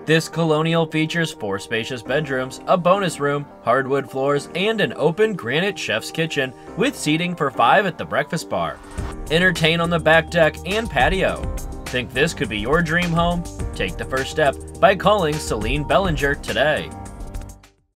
This colonial features 4 spacious bedrooms, a bonus room, hardwood floors, and an open granite chef's kitchen with seating for 5 at the breakfast bar. Entertain on the back deck and patio. Think this could be your dream home? Take the first step by calling Celine Belanger today.